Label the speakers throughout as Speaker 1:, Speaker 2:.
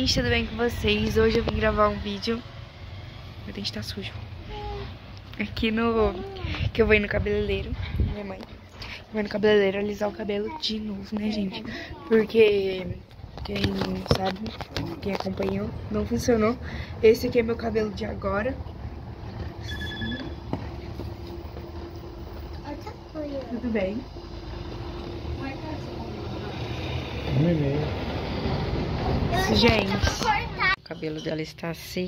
Speaker 1: gente, tudo bem com vocês? Hoje eu vim gravar um vídeo. Meu dente tá sujo. Aqui no... que eu vou ir no cabeleireiro. Minha mãe vai no cabeleireiro alisar o cabelo de novo, né, gente? Porque quem sabe, quem acompanhou, não funcionou. Esse aqui é meu cabelo de agora. Tudo bem? Gente, o cabelo dela está assim.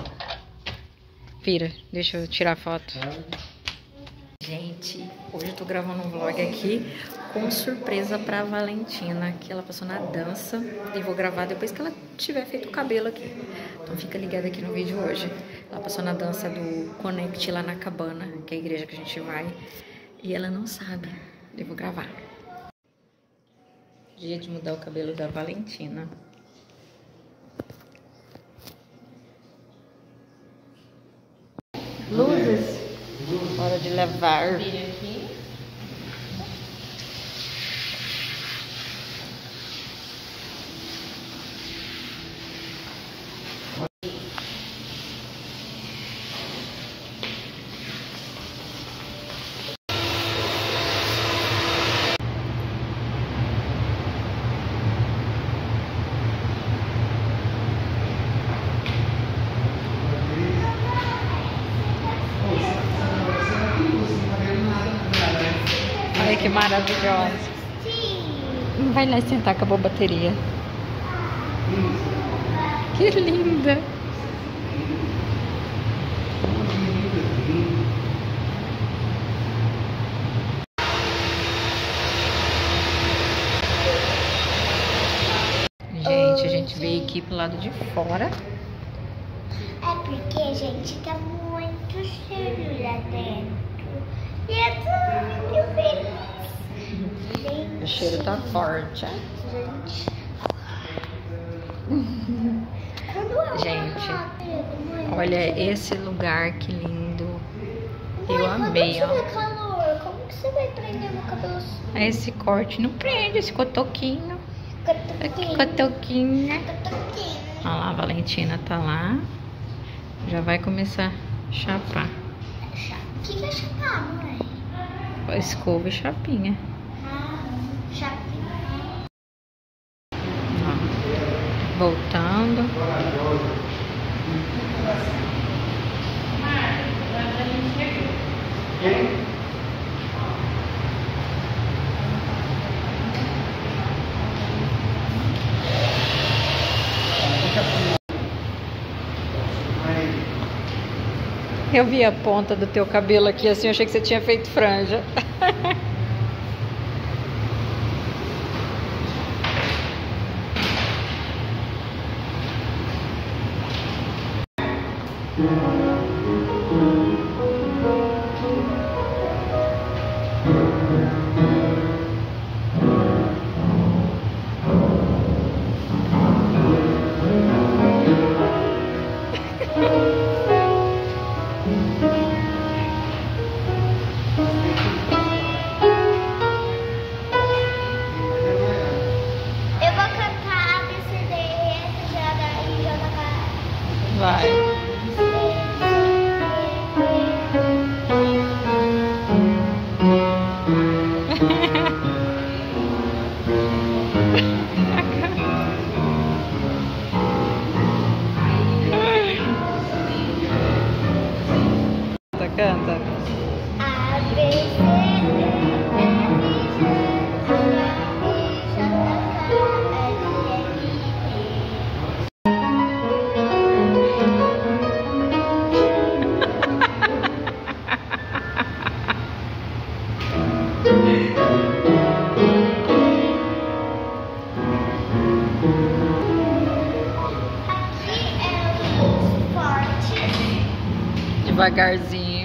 Speaker 1: Vira, deixa eu tirar a foto. Gente, hoje eu tô gravando um vlog aqui com surpresa pra Valentina, que ela passou na dança e vou gravar depois que ela tiver feito o cabelo aqui. Então fica ligada aqui no vídeo hoje. Ela passou na dança do Connect lá na Cabana, que é a igreja que a gente vai, e ela não sabe. Eu vou gravar. Dia de mudar o cabelo da Valentina. Luzes. Hora de levar. Olha que maravilhosa. Vai lá sentar, acabou a bateria. Que linda. Gente, a gente veio aqui pro lado de fora.
Speaker 2: É porque a gente tá muito cheio lá dentro. E eu tô muito feliz. Gente,
Speaker 1: O cheiro tá forte.
Speaker 2: gente.
Speaker 1: Gente, olha esse lugar, que lindo. Eu amei, ó.
Speaker 2: Calor. Como que você vai prender meu cabelo assim?
Speaker 1: Esse corte não prende, esse cotoquinho.
Speaker 2: Cotoquinho.
Speaker 1: Cotoquinho.
Speaker 2: Cotoquinho.
Speaker 1: Olha lá, a Valentina tá lá. Já vai começar a chapar.
Speaker 2: O que é chapar, mãe?
Speaker 1: Escova e chapinha.
Speaker 2: Chapinha.
Speaker 1: Ó, voltando. Eu vi a ponta do teu cabelo aqui assim, eu achei que você tinha feito franja.
Speaker 2: Eu vou cantar A, B, C, D, E, F, G, H, I, J, K.
Speaker 1: Vai. Canta.
Speaker 2: A, B, C, D, E, F, G, H, I, J, K, Aqui é os fortes.
Speaker 1: Devagarzinho.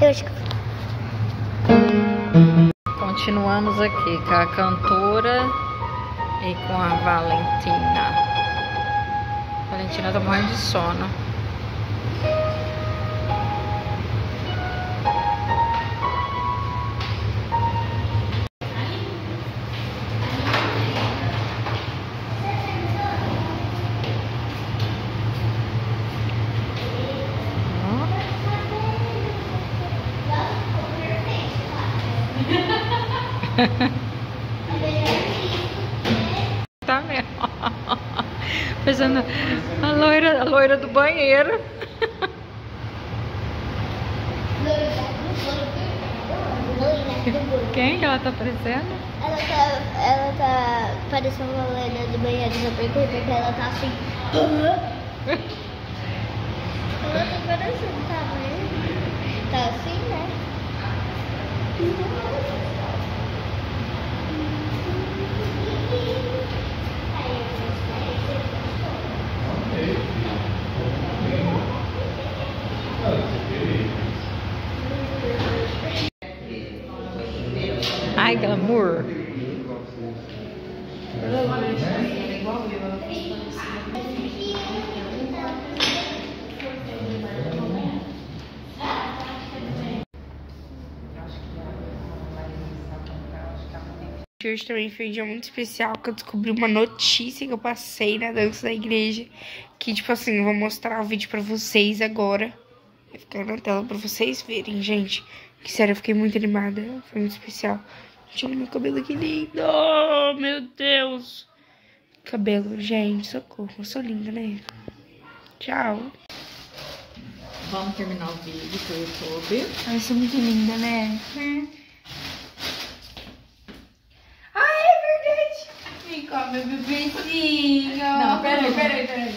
Speaker 2: Eu acho que...
Speaker 3: Continuamos aqui com a cantora e com a Valentina. A Valentina tá morrendo de sono. Tá mesmo. Pensando a loira do banheiro. Quem que ela tá parecendo?
Speaker 2: Ela tá parecendo uma loira de banheiro, porque ela tá assim. Ela tá parecendo, tá vendo? Tá assim, né?
Speaker 3: Ai, glamour.
Speaker 1: Hoje também foi um dia muito especial, que eu descobri uma notícia que eu passei na dança da igreja. Que, tipo assim, eu vou mostrar o vídeo pra vocês agora. Vai ficar na tela pra vocês verem, gente. Que sério, eu fiquei muito animada. Foi muito especial. Gente, olha meu cabelo, que lindo. Oh, meu Deus. Cabelo, gente, socorro. Eu sou linda, né? Tchau.
Speaker 3: Vamos terminar o vídeo pro YouTube.
Speaker 1: Ai, eu sou muito linda, né? Ai, é verdade. Vem cá, meu bebezinho.
Speaker 3: Não, peraí.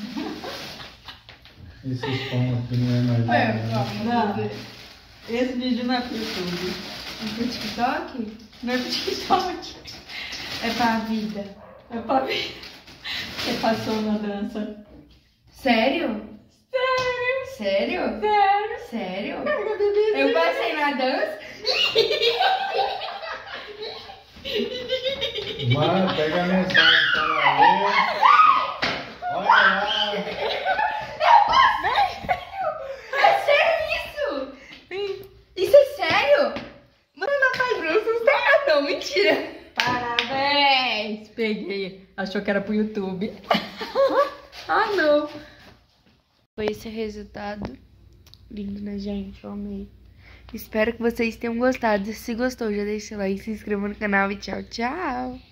Speaker 4: Esses pão aqui não é mais nada, né?
Speaker 3: Não, esse vídeo não é pro YouTube.
Speaker 1: É pro TikTok?
Speaker 3: Não é pro TikTok.
Speaker 1: É pra vida.
Speaker 3: É pra mim. Você passou na dança.
Speaker 1: Sério? Sério? Sério? Eu passei na dança?
Speaker 4: Mano, pega a mensagem pra ela ler. Olha lá.
Speaker 1: É sério isso? Isso é sério? Mano, Mato Grosso não tá não, mentira.
Speaker 3: Parabéns! Peguei. Achou que era pro YouTube.
Speaker 1: Ah, não. Foi esse resultado. Lindo, né, gente? Eu amei. Espero que vocês tenham gostado. Se gostou, já deixa o like, se inscreva no canal e tchau, tchau.